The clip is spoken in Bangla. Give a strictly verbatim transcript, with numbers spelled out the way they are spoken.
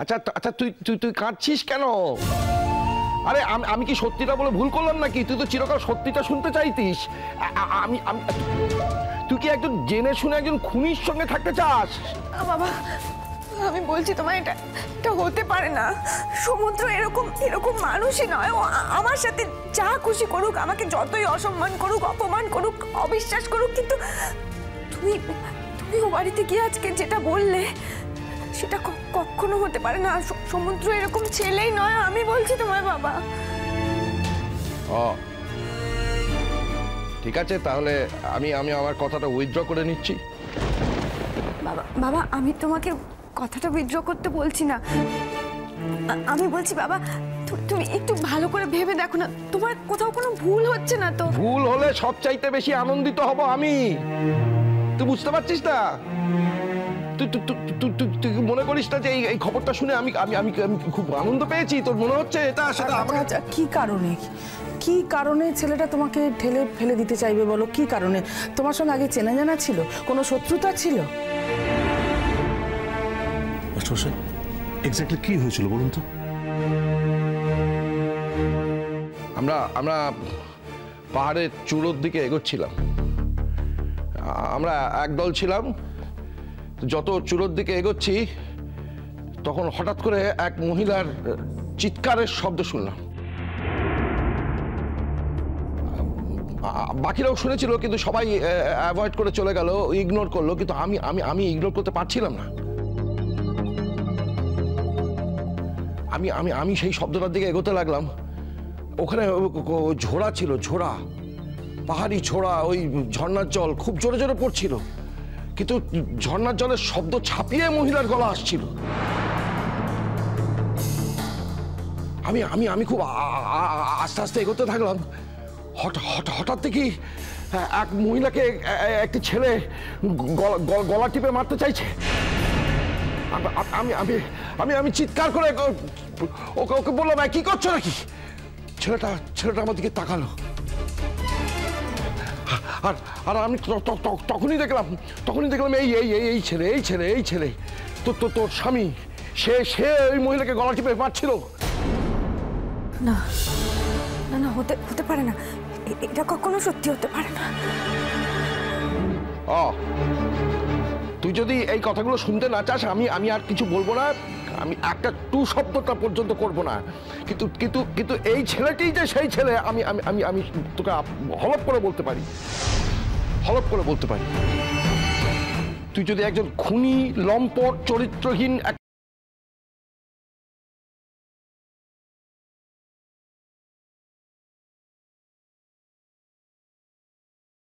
আচ্ছা আচ্ছা তুই তুই তুই কাঁদছিস কেন? আরে আমি আমি কি সত্যিটা বলে ভুল করলাম নাকি? তুই তো চিরকাল সত্যিটা শুনতে চাইতিস। আমি আমি তুই কি একজন জেনে শুনে একজন খুনির সঙ্গে থাকতে চাস? বাবা আমি বলছি তোমার এটা এটা হতে পারে না। সমুদ্র এরকম এরকম মানুষই নয়। ও আমার সাথে যা খুশি করুক, আমাকে যতই অসম্মান করুক, অপমান করুক, অবিশ্বাস করুক, কিন্তু তুমি তুমি ও বাড়িতে গিয়ে আজকে যেটা বললে সেটা কখনো হতে পারে না। সমুদ্র এরকম ছেলেই নয়, আমি বলছি তোমায় বাবা। ও ঠিক আছে, তাহলে আমি আমি আমার কথাটা উইথড্র করে নিচ্ছি। বাবা বাবা আমি তোমাকে কথাটা উইথড্র করতে বলছি না, আমি বলছি বাবা তুমি একটু ভালো করে ভেবে দেখো না, তোমার কোথাও কোনো ভুল হচ্ছে না তো? ভুল হলে সবচাইতে বেশি আনন্দিত হব আমি। তুই বুঝতে পারছিস না? তুই তুই মনে করিস না যে এই খবরটা শুনে আমি আমি আমি খুব আনন্দ পেয়েছি? তোর মনে হচ্ছে এটা সেটা? আচ্ছা কি কারণে কি কারণে ছেলেটা তোমাকে ঠেলে ফেলে দিতে চাইবে বলো? কি কারণে? তোমার সঙ্গে আগে চেনা জানা ছিল? কোনো শত্রুতা ছিল? এক্স্যাক্টলি কি হয়েছিল বলুন তো? আমরা আমরা পাহাড়ের চূড়োর দিকে এগোচ্ছিলাম। আমরা একদল ছিলাম। যত চূড়োর দিকে এগোচ্ছি তখন হঠাৎ করে এক মহিলার চিৎকারের শব্দ শুনলাম। বাকিরাও শুনেছিল কিন্তু সবাই অ্যাভয়েড করে চলে গেল, ইগনোর করলো, কিন্তু আমি আমি আমি ইগনোর করতে পারছিলাম না। আমি আমি আমি সেই শব্দটার দিকে এগোতে লাগলাম। ওখানে ঝোড়া ছিল, ঝোড়া, পাহাড়ি ঝোড়া, ওই ঝর্ণার জল খুব জোরে জোরে পড়ছিল, কিন্তু ঝর্ণার জলের শব্দ ছাপিয়ে মহিলার গলা আসছিল। আমি আমি আমি খুব আস্তে আস্তে এগোতে থাকলাম। হঠাৎ হঠাৎ দেখি এক মহিলাকে একটি ছেলে গলা টিপে মারতে চাইছে। আমি আমি আমি আমি চিৎকার করে ওকে ওকে বললাম, কি করছো নাকি? ছেলেটা ছেলেটা আমার দিকে তাকালো। আর আর আমি তখনই দেখলাম তখনই দেখলাম এই এই এই ছেলে এই ছেলে এই ছেলে তো তো তোর স্বামী, সে সে ওই মহিলাকে গলা টিপে মারছিল। না না না হতে হতে পারে না, এটা কখনো সত্যি হতে পারে না। ও তুই যদি এই কথাগুলো শুনতে না চাস, আমি আমি আর কিছু বলবো না। আমি একটা টু শব্দটা পর্যন্ত করবো না। কিন্তু কিন্তু কিন্তু এই ছেলেটি যে সেই ছেলে, আমি আমি আমি আমি তোকে হলপ করে বলতে পারি, হলপ করে বলতে পারি। তুই যদি একজন খুনি, লম্পট, চরিত্রহীন